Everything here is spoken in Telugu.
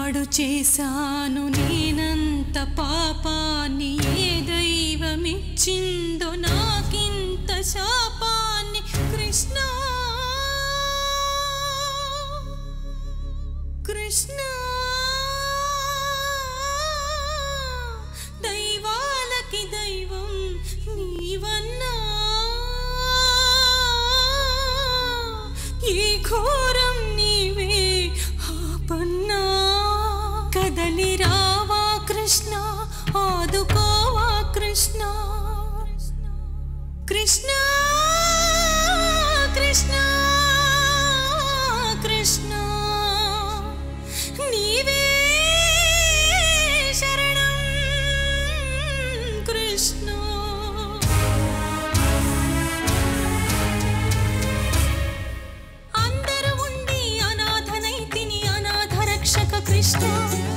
పాడు చేశాను నేనంత పాపాన్ని, ఏ దైవమిచ్చిందో నాకింత శాపాన్ని. కృష్ణ కృష్ణ దైవాలకి దైవం నీవన్నా, ఈ ఘోరం నీవే ఆపన్నా. కదలి రావా కృష్ణ, ఆదుకోవా కృష్ణ. కృష్ణ కృష్ణ కృష్ణ నీవే శరణం కృష్ణ. అందరూ ఉండి అనాథనైతిని, అనాథ రక్షక కృష్ణ.